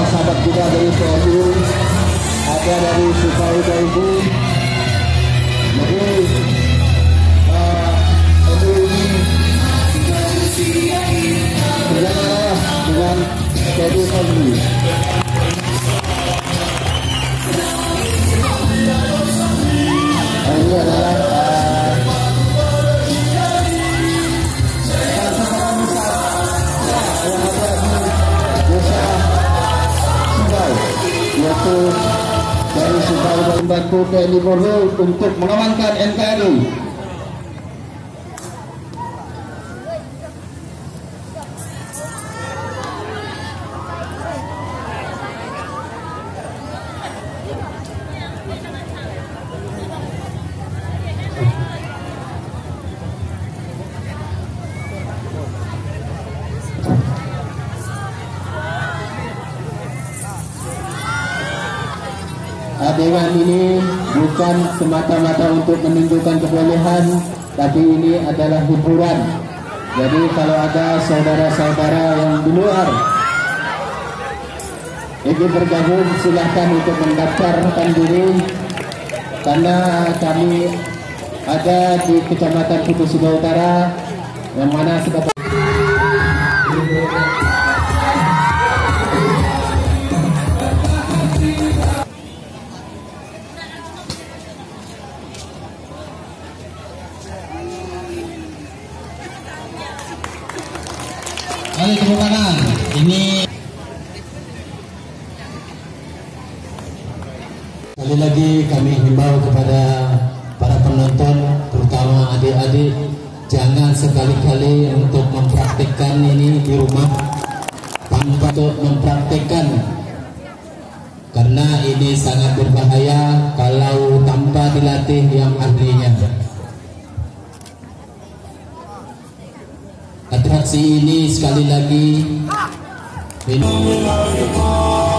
sahabat kita dari PSU, ada dari Sukai Ibu. Jadi MU ini berjalan dengan steady family. Ini adalah yaitu dari Sukai membantu TNI Polri untuk mengamankan NKRI. Dewan ini bukan semata-mata untuk menunjukkan kebolehan, tapi ini adalah hiburan. Jadi kalau ada saudara-saudara yang di luar ingin bergabung, silahkan untuk mendaftarkan diri, karena kami ada di Kecamatan Putusida Utara yang mana sudah Ayo tepuk tangan. Ini sekali lagi kami himbau kepada para penonton, terutama adik-adik, jangan sekali-kali untuk mempraktikkan ini di rumah tanpa untuk mempraktikkan, karena ini sangat berbahaya kalau tanpa dilatih yang ahlinya. Atraksi ini sekali lagi